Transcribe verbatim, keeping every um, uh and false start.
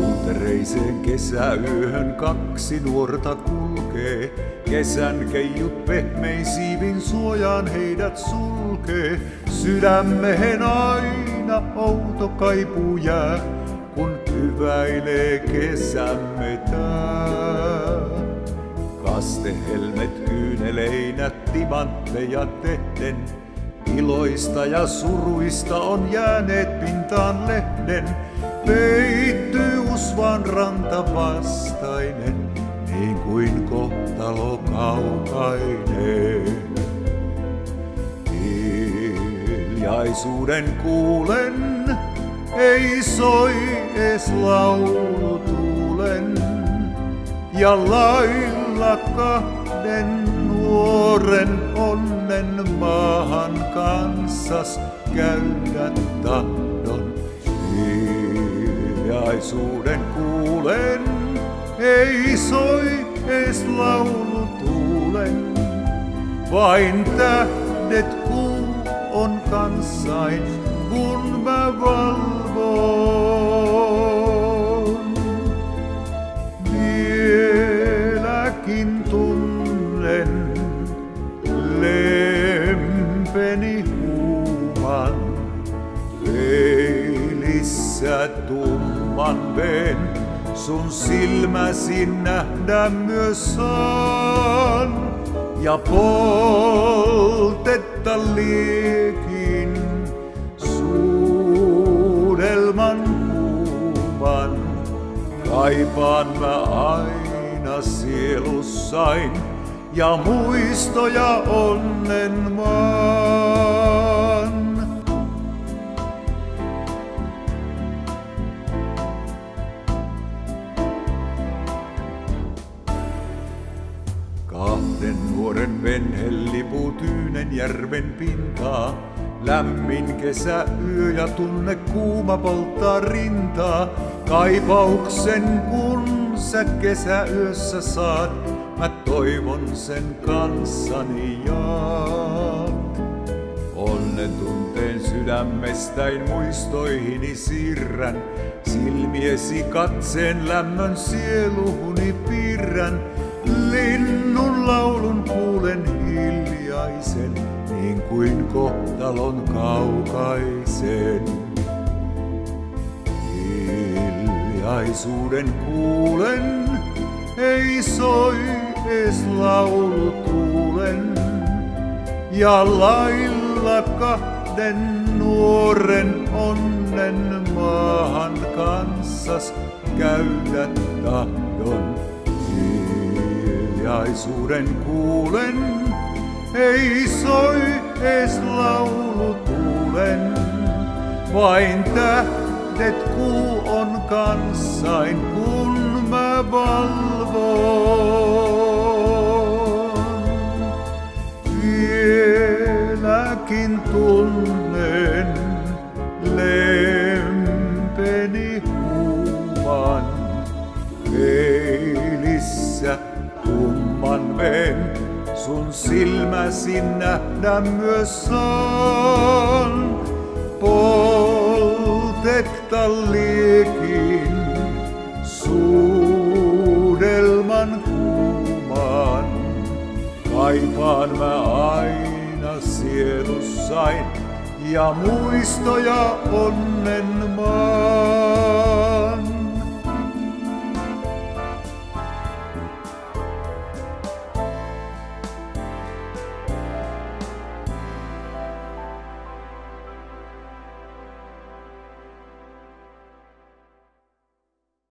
Valtereiseen kesäyöhön kaksi nuorta kulkee. Kesän keijut pehmein siivin suojaan heidät sulkee. Sydämehen aina outo kaipuu jää, kun hyväilee kesämme tää. Kastehelmet kyyneleinä timantteja tehden, iloista ja suruista on jääneet pintaan lehden. Peittyy usvan ranta vastainen, niin kuin kohtalo kaukainen. Hiljaisuuden kuulen, ei soi ees laulu tuulen, ja lailla kahden nuoren onnen maahan kanssas käydä tahdon. Hiljaisuuden kuulen, ei soi ees laulu tuulen, vain tähdet kuu on kanssain, kun mä valvon. Vieläkin tunnen lempeni huuman, peilissä tumman veen, sun silmäsi nähdä myös saan. Ja poltetta liekin suudelman kuvan, kaipaan mä aina sielussain ja muistoja onnen maan. Kahden nuoren venhe lipuu Tyynen järven pintaa. Lämmin kesäyö ja tunne kuuma polttaa rintaa. Kaipauksen kun sä kesäyössä saat, mä toivon sen kanssani jaat. Onnen tunteen sydämestäin muistoihini siirrän, silmiesi katseen lämmön sieluhuni piirrän. Linnun laulun kuulen hiljaisen, niin kuin kohtalon kaukaisen. Hiljaisuuden kuulen, ei soi ees laulu tuulen, ja lailla kahden nuoren onnen maahan kanssas käydä tahdon. Hiljaisuuden kuulen, ei soi ees laulu tuulen, vain tähdet kuu on kanssain, kun mä valvon. Vieläkin tunnen lempeni huuman, peilissä tumman veen, sun silmäsi nähdä myös saan. Poltetta liekin suudelman kuuman, kaipaan mä aina sielussain ja muistoja onnen maan.